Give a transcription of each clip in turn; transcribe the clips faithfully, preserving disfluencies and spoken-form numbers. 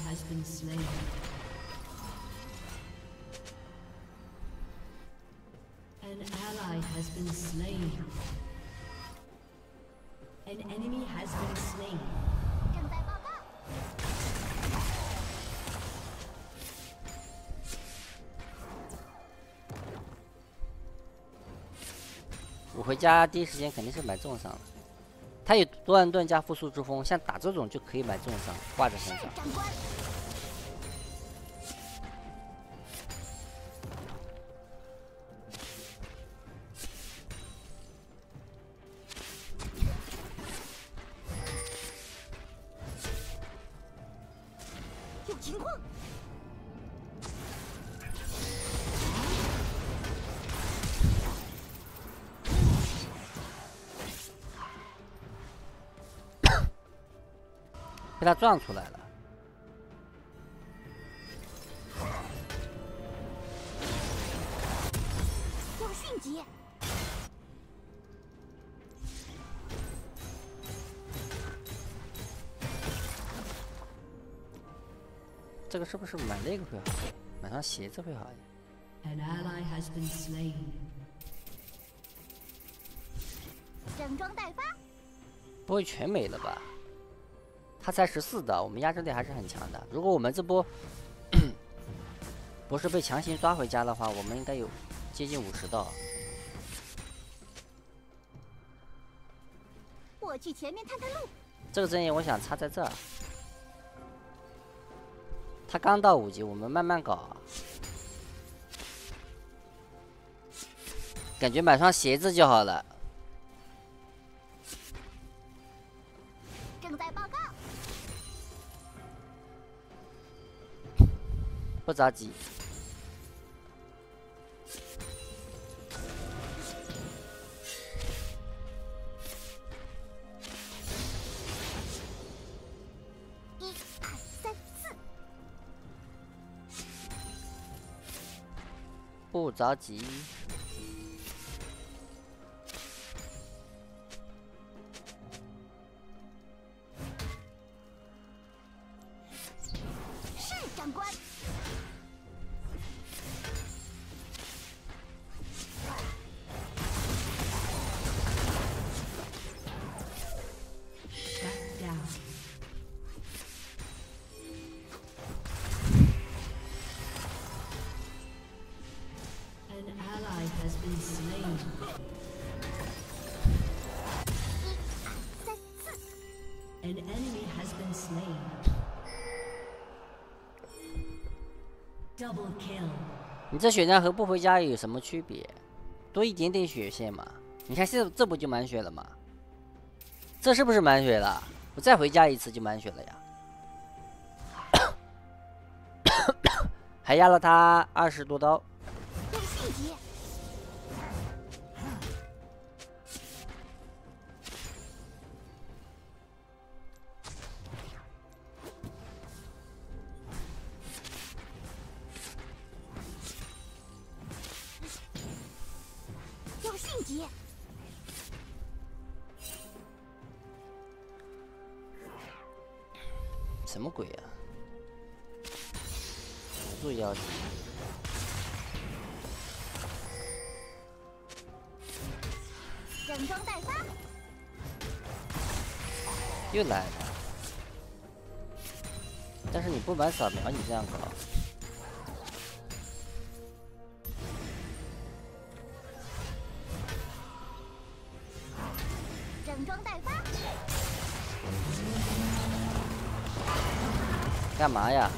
has been slain. An ally has been slain. An enemy has been slain. 正在报告。 我回家第一时间肯定是买重伤的。他有多兰盾加复苏之风，像打这种就可以买重伤，挂在身上。 长官。 有情况。 被他撞出来了。 要迅捷。 这个是不是买那个会好？买双鞋子会好一点。 An ally has been slain. 整装待发。 不会全没了吧？他才十四的，我们压制力还是很强的。如果我们这波不是被强行抓回家的话，我们应该有接近五十道。 我去前面探探路。 这个阵营我想插在这儿。他刚到五级，我们慢慢搞。感觉买双鞋子就好了。 正在报告。 不着急。 一、二、三、四。 不着急。 长官， 你这血量和不回家有什么区别？多一点点血线嘛。你看现在这不就满血了吗？这是不是满血了？我再回家一次就满血了呀。还压了他二十多刀。 要迅捷。要迅捷。 什么鬼啊？辅助妖精。 整装待发。 又来了。但是你不买扫描，你这样搞。 整装待发。 干嘛呀？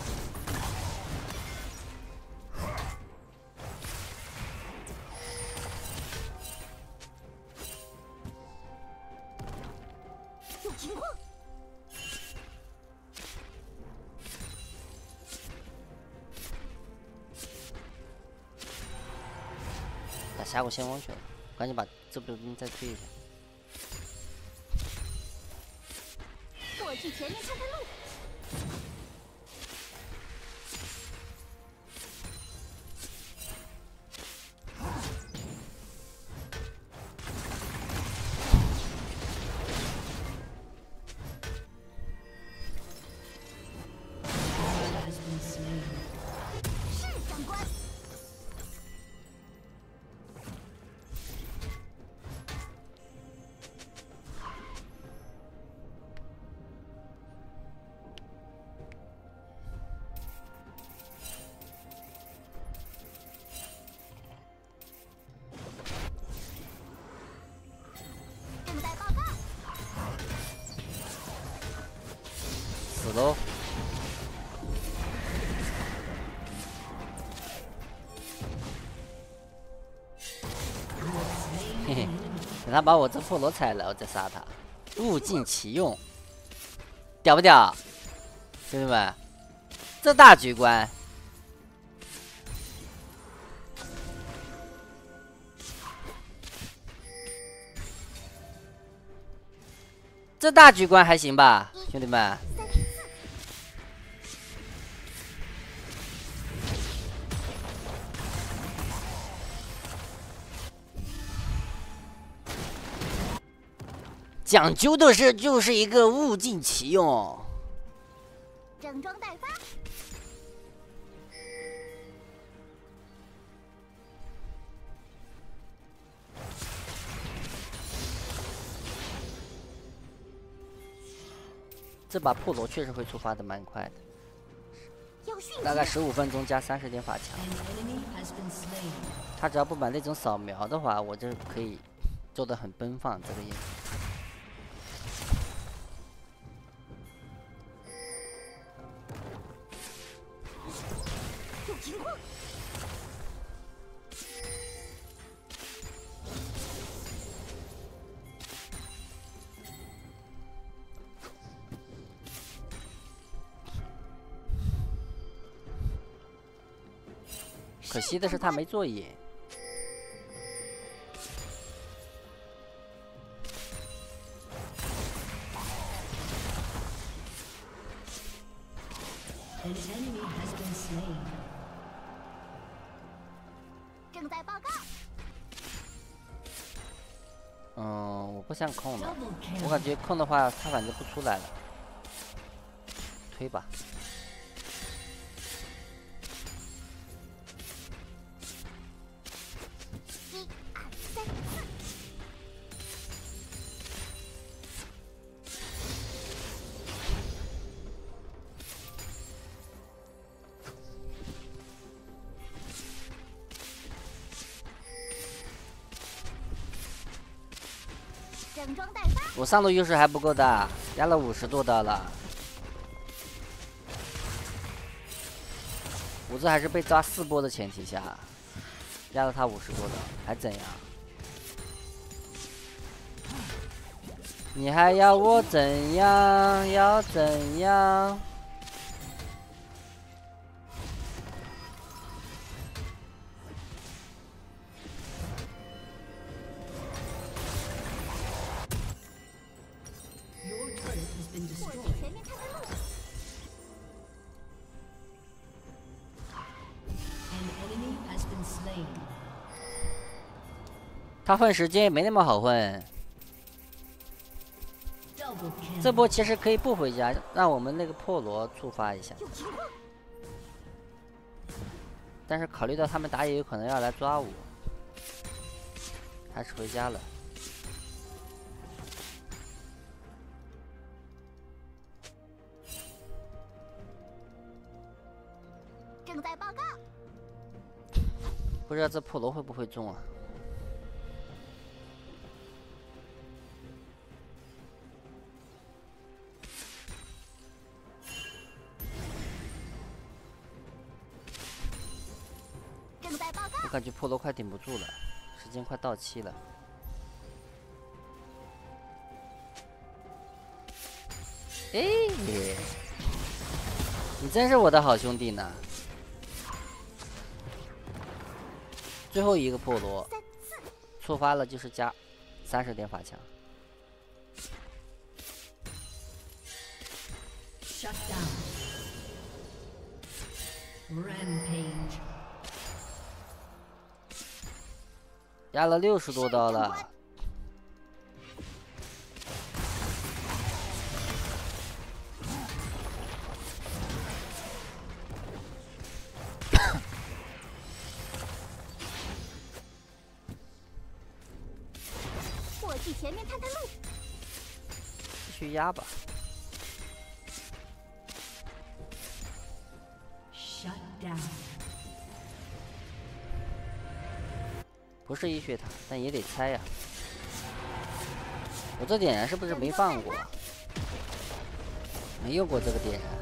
有情况。 打峡谷先锋去了，赶紧把这部兵再推一下。 我去前面探探路。 死喽！嘿嘿，等他把我这破罗踩了，我再杀他。物尽其用，屌不屌？兄弟们，这大局观。 这大局观还行吧，兄弟们。讲究的是就是一个物尽其用。 整装待发。 这把破罗确实会触发的蛮快的， 要迅大概十五分钟加三十点法强。 An enemy has been slain. 他只要不把那种扫描的话，我就可以做的很奔放，这个意思。 有情况。 可惜的是他没做野。 An enemy has been slain. 正在报告。 嗯，我不想控了， Double 我 kill. 感觉控的话，他反正不出来了。推吧。 一二三四。整装待发。 我上路优势还不够大，压了五十多刀了。我这还是被抓四波的前提下，压了他五十多刀，还怎样？你还要我怎样？要怎样？ Your turret has been 我去 destroyed. 前面看看路。 An enemy has been slain. 他混时间也没那么好混。 Double kill. 这波其实可以不回家，让我们那个破罗触发一下。 有情况。 但是考虑到他们打野有可能要来抓我，还是回家了。 正在报告。 不知道这破罗会不会中啊？ 正在报告。 我感觉破罗快顶不住了，时间快到期了。哎，你真是我的好兄弟呢！最后一个破罗， 三四。 触发了就是加三十点法强。 Shut down. Rampage. 压了六十多刀了。 我去前面看看路。 继续压吧。 Shut down. 不是一血塔，但也得猜呀、我这点燃是不是没放过？ 没用过这个点燃。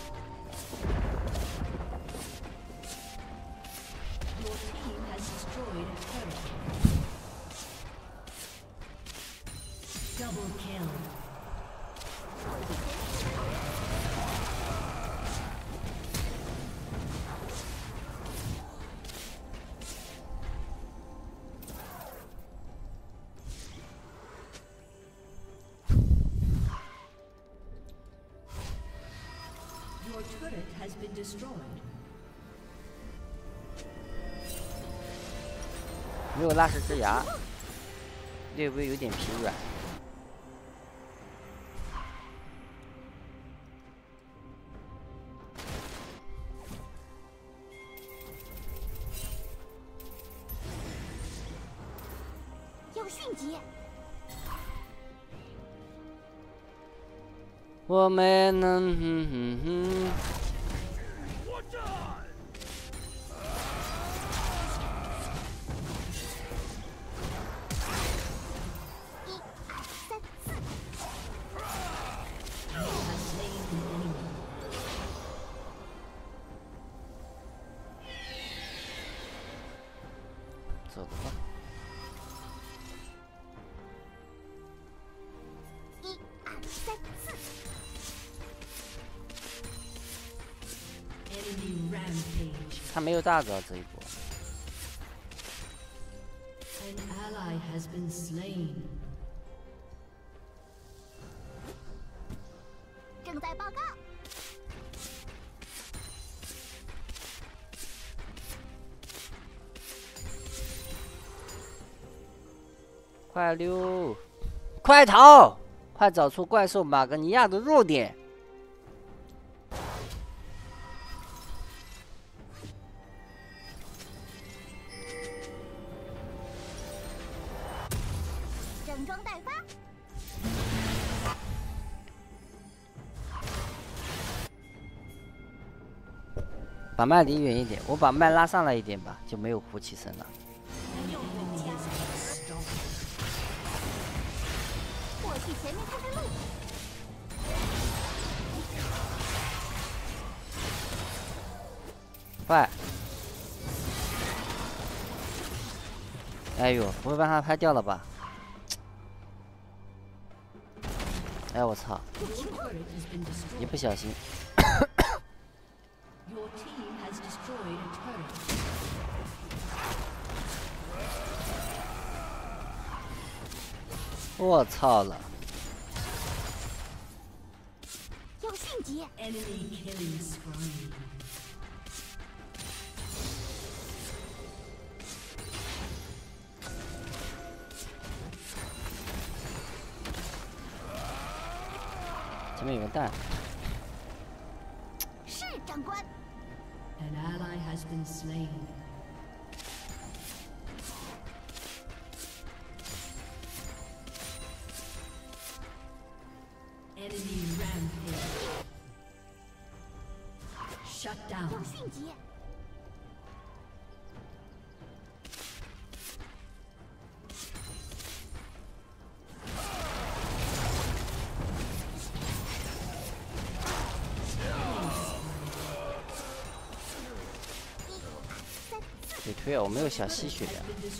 Double kill. Your turret has been destroyed. 没有拉石之牙，略微有点疲软。 迅捷， 我们能，哼哼哼。走吧。 他没有大招这一波。 An ally has been slain. 正在报告。 快溜！快逃！快找出怪兽马格尼亚的弱点。 整装待发。 把麦离远一点，我把麦拉上来一点吧，就没有呼气声了。 我去前面看看路。 快！哎呦，不会把他拍掉了吧？哎，我操！一不小心。我操了！ 要迅捷。 前面有个蛋。 是长官。 An ally has been slain. Enemy rampage. Shut down. 要迅捷。 得推啊！我没有小吸血的。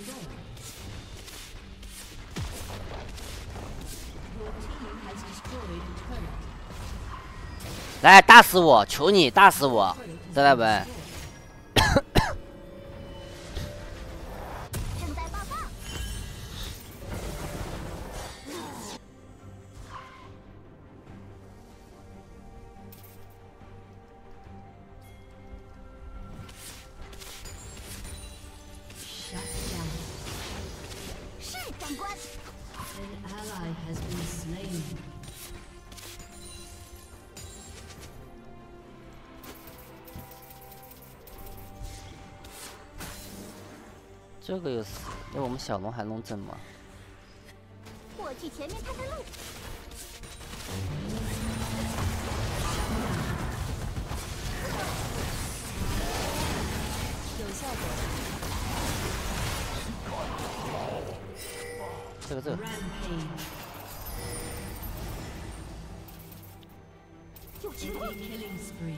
来，打死我！求你打死我！再来文。 正在报告。是长官。 An ally has been slain. 这个又死，那我们小龙还弄正吗？ 我去前面看看路。有效果。 这个这个。 情况。 Killing spree.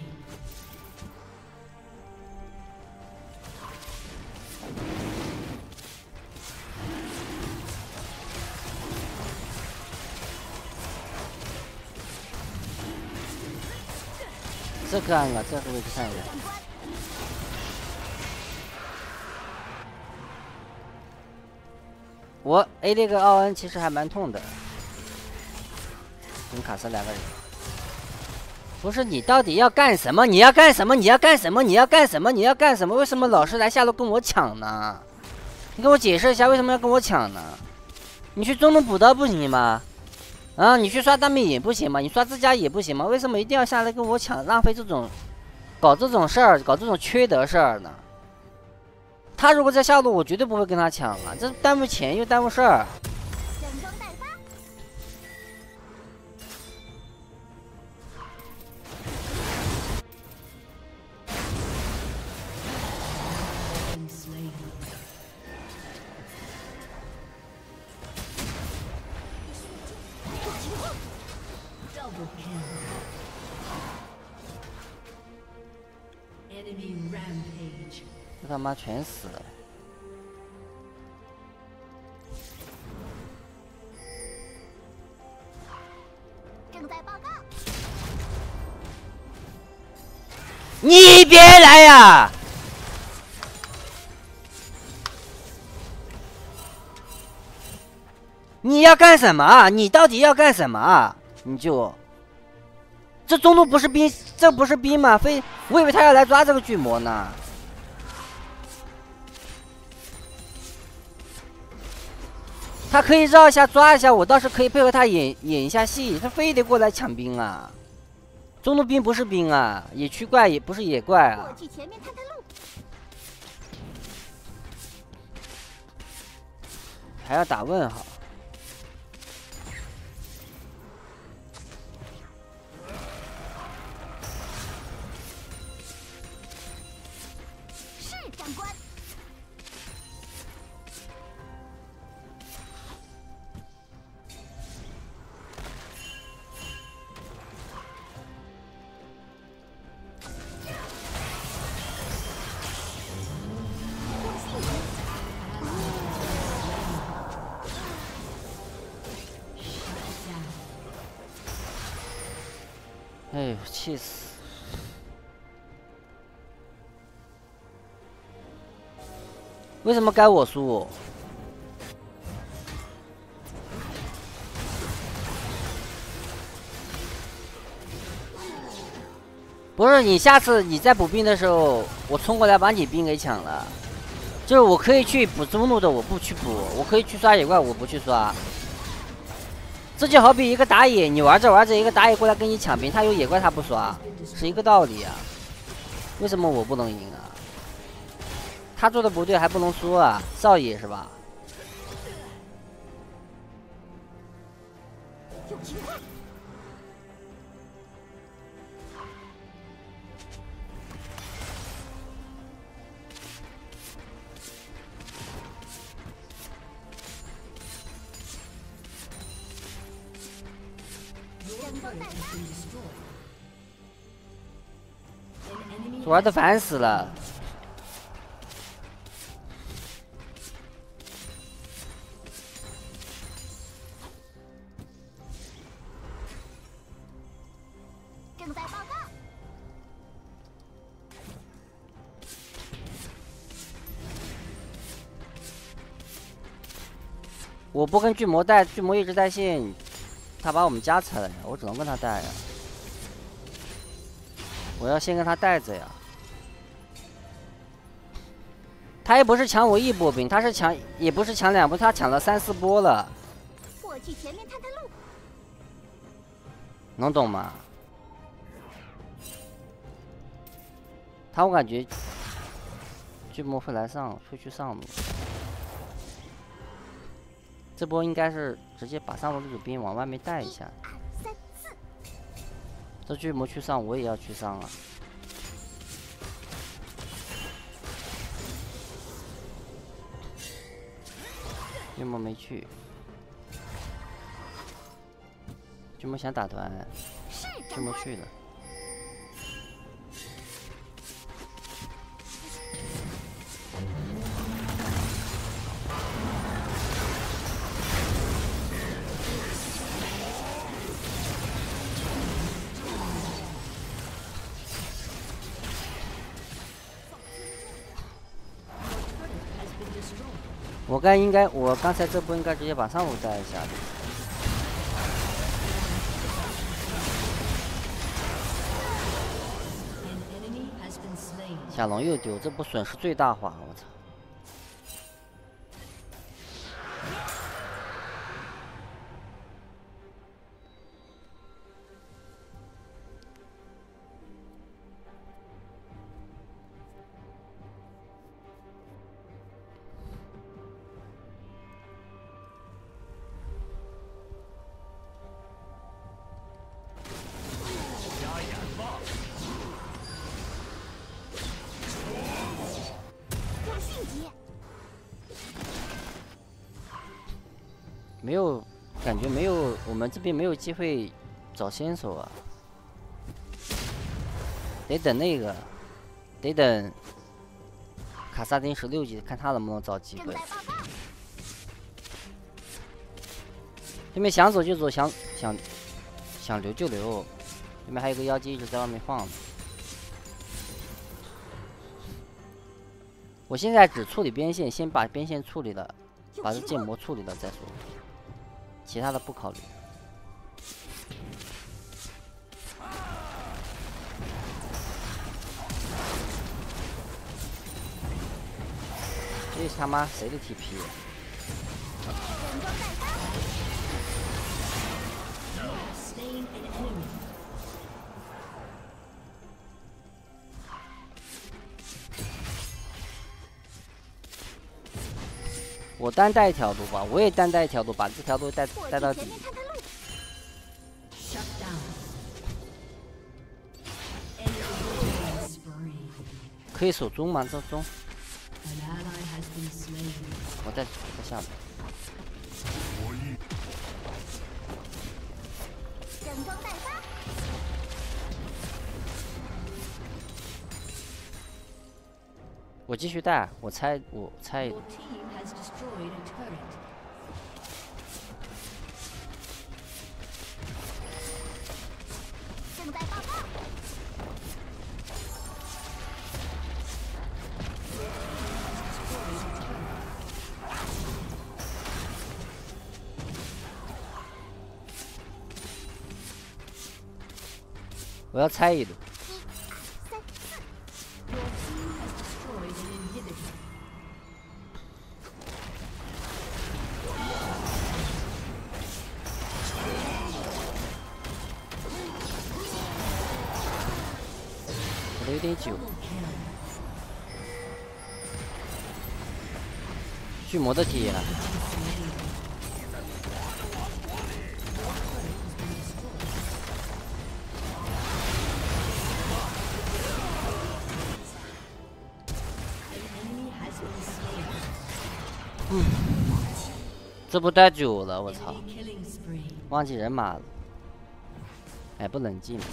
这个按了，这个位置看一下。我 A 那个奥恩其实还蛮痛的，跟卡森两个人。不是你到底要干什么？你要干什么？你要干什么？你要干什么？你要干什么？为什么老是来下路跟我抢呢？你跟我解释一下为什么要跟我抢呢？你去中路补刀不行吗？啊，你去刷大灭也不行吗？你刷自家也不行吗？为什么一定要下来跟我抢，浪费这种，搞这种事儿，搞这种缺德事儿呢？他如果在下路，我绝对不会跟他抢啊，这耽误钱又耽误事儿。 整装待发。 Been slain. Double kill. Enemy rampage. 这他妈全死了！ 正在报告。 你别来呀！你要干什么啊？你到底要干什么啊？你就这中路不是兵，这不是兵吗？非我以为他要来抓这个巨魔呢。他可以绕一下抓一下，我倒是可以配合他演演一下戏，他非得过来抢兵啊！中路兵不是兵啊，野区怪也不是野怪啊我。去前面探探路。 还要打问号。 是长官。 哎呦，气死！为什么该我输？不是你下次你在补兵的时候，我冲过来把你兵给抢了。就是我可以去补中路的，我不去补；我可以去刷野怪，我不去刷。这就好比一个打野，你玩着玩着，一个打野过来跟你抢兵，他有野怪他不刷，是一个道理啊。为什么我不能赢啊？他做的不对还不能输啊，少爷是吧？ 有情况。整装待发。 An enemy 玩的烦死了。 正在报告。 我不跟巨魔带，巨魔一直带线，他把我们夹起来了呀，我只能跟他带呀。我要先跟他带着呀。他也不是抢我一波兵，他是抢，也不是抢两波，他抢了三四波了， 我去前面探探路。 能懂吗？他我感觉巨魔会来上，会去上路。这波应该是直接把上路这组兵往外面带一下。 二三四。 这巨魔去上，我也要去上啊。巨魔没去，巨魔想打团， 是巨长官。 魔去了。 我刚应该，我刚才这波应该直接把上路带一下的。小龙又丢，这波损失最大化，我操！没有，感觉没有，我们这边没有机会找先手啊，得等那个，得等卡萨丁十六级，看他能不能找机会。对面想走就走，想想想留就留，对面还有个妖姬一直在外面放。我现在只处理边线，先把边线处理了，把这剑魔处理了再说。其他的不考虑。这是他妈谁的 T P？ 我单带一条路吧，我也单带一条路，把这条路带带到底。可以守中吗？这中。我在在下面。整装待发。我继续带，我猜我猜。 正在报告。 我要猜一路。我的有点久。巨魔的体验了。嗯，这不带久了，我操！忘记人马了，哎，不冷静。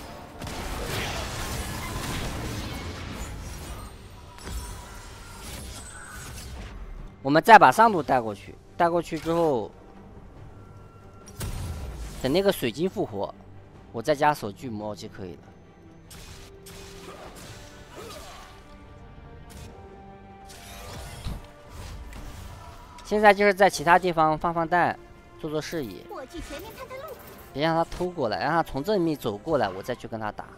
我们再把上路带过去，带过去之后，等那个水晶复活，我再加手巨魔就可以了。现在就是在其他地方放放弹，做做视野，别让他偷过来，让他从正面走过来，我再去跟他打。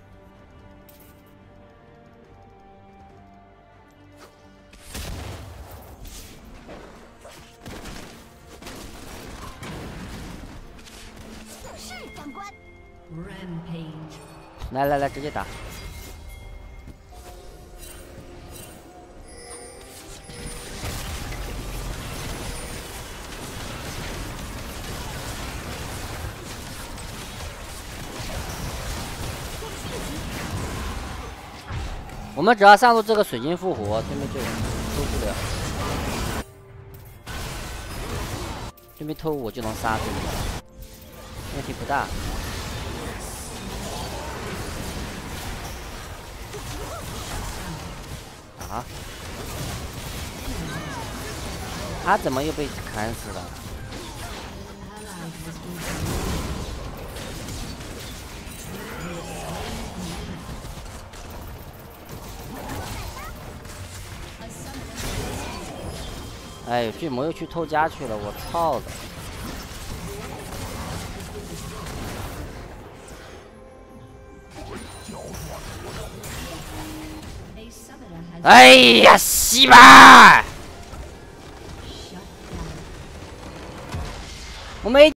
来来来，直接打！我们只要上路这个水晶复活，对面就偷不了。对面偷我就能杀对面，问题不大。啊！他怎么又被砍死了？ 哎呦，巨魔又去偷家去了，我操的！哎呀，西吧！我没。